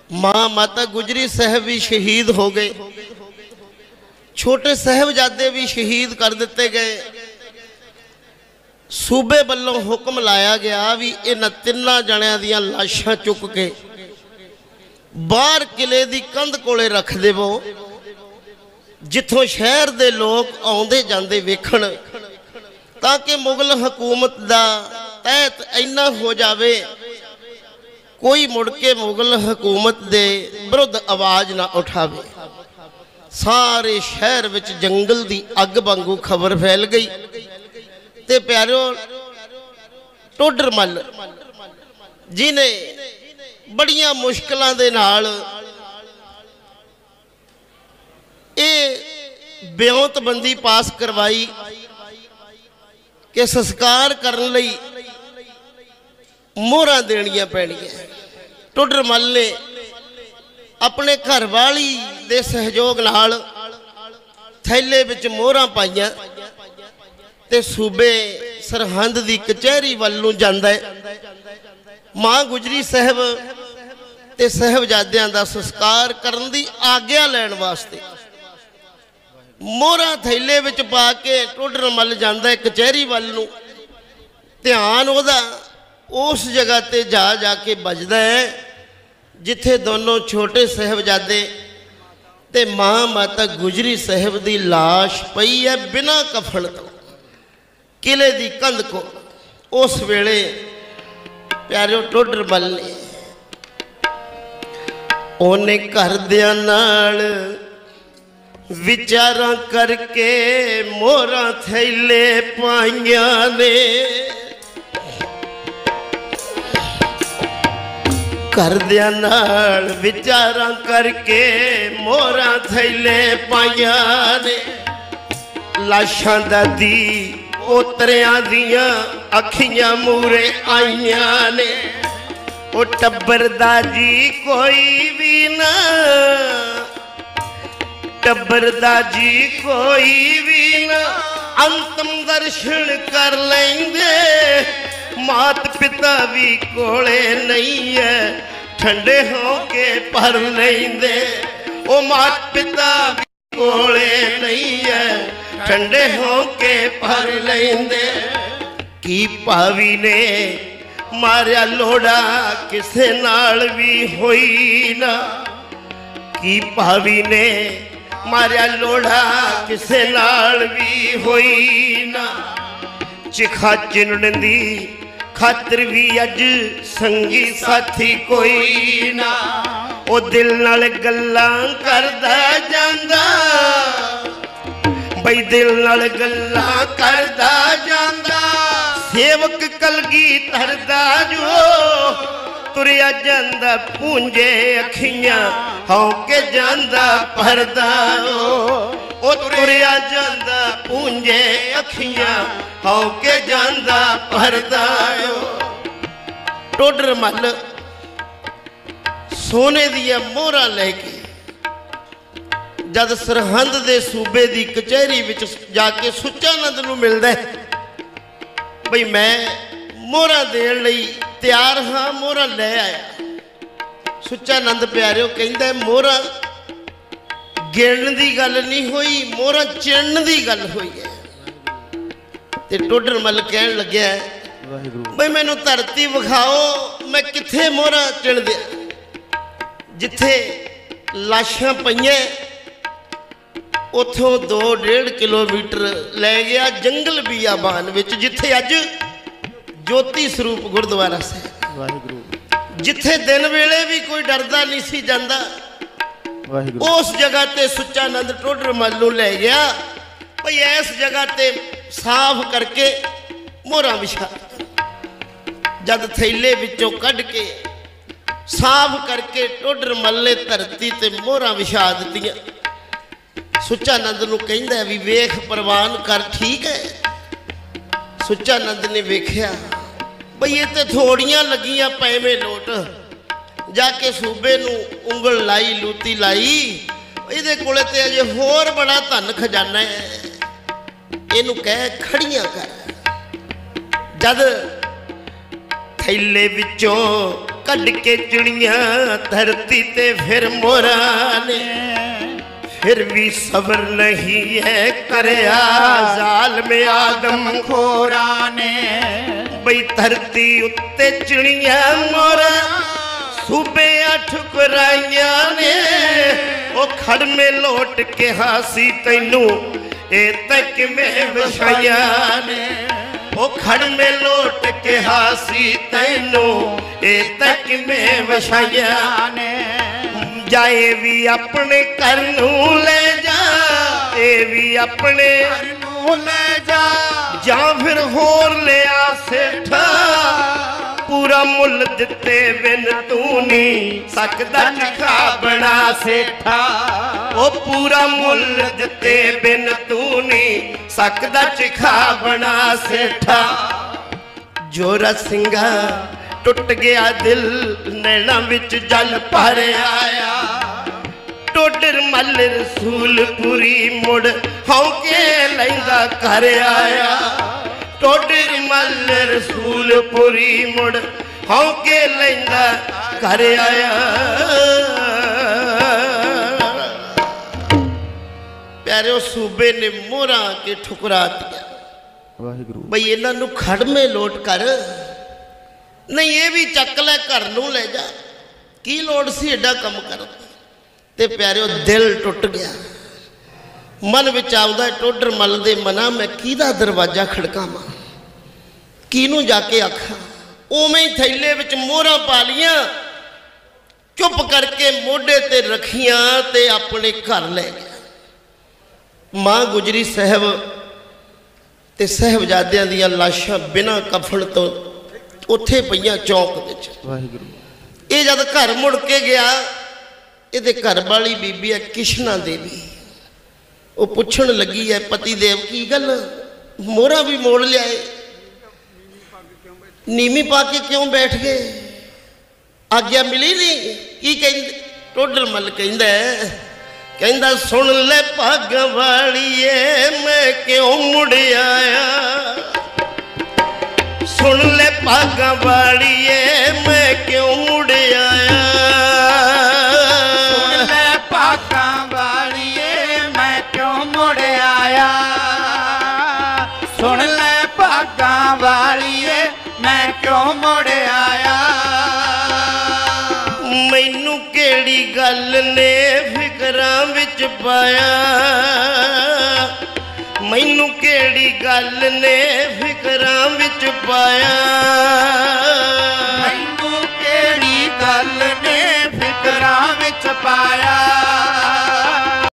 माँ माता गुजरी साहब भी शहीद हो गए, छोटे साहबजादे भी शहीद कर दिते गए। सूबे वालों हुक्म लाया गया भी इन्हां तिन्नां जणियां दियां लाशां चुक के बाहर किले दी कंध कोले रख देवो, जिथों शहर दे लोग आउंदे जांदे वेखण, ताकि मुगल हुकूमत दा तहत इन्ना हो जावे कोई मुड़ के मुगल हुकूमत दे विरुद्ध आवाज़ ना उठावे। सारे शहर विच जंगल दी अग वांगू खबर फैल गई। ते प्यारो टोडरमल जिन्हें बड़ियां मुश्किलों दे नाल ये ब्योंतबंदी पास करवाई कि संस्कार करने लई मोहरां देनियां पैणियां। टोडरमल ने अपने घरवाली दे सहयोग नाल थैले विच मोहरां पाईयां ते सूबे सरहंद दी कचहरी वल नूं जांदा है। मां गुजरी साहब ते साहबजादियां दा संस्कार करन दी आग्या लैण वास्ते मोहरां थैले विच पा के टोडरमल जांदा है कचहरी वल नूं। ध्यान उहदा उस जगह ते जा जाके बजदा है जिथे दोनों छोटे साहबजादे ते मां माता गुजरी साहब दी लाश पई है बिना कफन तो किले दी कंध को। उस वेले प्यारे टोडरमल ने ओने घरदियां नाल विचारां करके मोहरां थैले पाईयां ने। घरदियां नाल विचारां करके मोहरां थैले पाईयां ने। लाशां दा दी पोतरियां दियां अखियां मूरे आईयां ने। ओ टब्बर दा जी कोई भी ना, टब्बर दा जी कोई भी ना अंतम दर्शन कर लेंदे। मात पिता भी कोले नहीं है ठंडे होके भर लेंदे। ओ मात पिता भी कोले नहीं है ठंडे होके भर लेंदे। की भावी ने मारिया लोड़ा किसे नाल भी होई ना। की भावी ने मारिया लोड़ा किसे नाल भी होई ना। चिखा चिनण दी खातर भी अज संगी साथी कोई ना। ओ दिल नाल गल्लां करदा जांदा, बई दिल नाल गल्लां करदा जांदा। सेवक कलगी धरदा जो तुरिया जांदा पूंजे अखियां हौके जांदा भरदा। ओ तुरिया जांदा पूंजे अखियां हौके जांदा भरदा। टोडरमल सोने दियां मोहरां लैके जद सरहंद दे सूबे दी कचहरी विच जाके सुच्चानंद नूं मिलदा है बई मैं मोहरां देण लई तैयार हाँ, मोहरां लै आया। सुच्चानंद प्यारिओ कहंदा मोहरां गिणन दी गल नहीं होई, मोहरां चिणन दी गल होई है। ते टोडरमल कहण लग्या बई मैनूं धरती विखाओ, मैं कित्थे मोहरां चिण दियां। जिथे लाशां पईयां उथों 2-1.5 किलोमीटर लै गया जंगल बियाबान विच, जिथे अज ज्योति स्वरूप गुरुद्वारा साहिब, जिथे दिन वेले भी कोई डरदा नहीं सी जांदा, उस जगह ते सुच्चानंद टोडरमल नूं लै गया। भई इस जगह ते साफ करके मोहरां विछा। जद थैले विचों कढ के साफ करके टोडरमल ने धरती ते मोहरां विछा दित्तियां। सुच्चानंद नूं कहंदा भी वेख प्रवान कर, ठीक है। सुच्चानंद ने वेख्या बई ये तो थोड़ियां लगियां पैवें लोट। जाके सूबे नूं उंगल लाई, लूती लाई, ये कोले ते अजे होर बड़ा धन खजाना है, इनू कह खड़ियां कर। जद थैले विचों कढ़ के चिड़ियां धरती ते फिर मोरा ने फिर भी सब्र नहीं है करया ज़ालिम आदम खोरा ने बई धरती उत्ते चिड़ियां मोरा सूबे ठुकराइया ने ओ खड़ में लोट के हासी तैनू ए तक में बछाइया ने ओ खड़ में लोट के हासी तैनू ए तक में बछाइया ने जाए भी अपने घर नू ले जा ए भी अपने घर नू ले जा फिर होर ले आ सेठा पूरा मुल दिते बिन तू नहीं सकदा चखा बना सेठा ओ पूरा मुल दिते बिन तू नहीं सकदा चखा बना सेठा जोरा सिंगा टुट गया दिल नैना विच जल भर आया टोडर मल रसूलपुरी मुड़ हौके लैंदा घर आया टोडर मल रसूलपुरी मुड़ हौके लैंदा घर आया प्यारे सूबे ने मोहरा के ठुकरा दिया वाहिगुरू बई इन्हां खड़ में लोट कर नहीं ये भी चक लै घर नूं ले जा की लोड़ सी एडा कम कर ते प्यारे दिल टुट गया मन विच आउंदा टोडर मल दे मना मैं किहदा दरवाजा खड़कावां किनू जाके आखां उवें ही थैले विच मोहरां पा लियां चुप करके मोढे ते रखियां ते अपने घर ले गया मां गुजरी साहब ते साहबजादियां दियां लाशां बिना कफन तो उत्थे पईयां चौक विच वाहिगुरू ये जद घर मुड़ के गया ये घर वाली बीबी है किशना देवी वो पुछण लगी है पति देव की गल मोहरा भी मोड़ लिया नीमी पा के क्यों बैठ गए आज्ञा मिली नहीं की कहंदे टोडर मल कहंदा सुन ले पग वालीए मैं क्यों मुड़ आया सुन ले पग वालीए मैं क्यों मुड़ आया सुन ले पग वालीए मैं क्यों मुड़ आया सुन ले पग वालीए मैं क्यों मुड़ आया मैनू केड़ी गल ने फिकरां विच पाया मैनू केड़ी गल ने फिकरां विच पाया मैनू केड़ी गल ने फिकरां विच पाया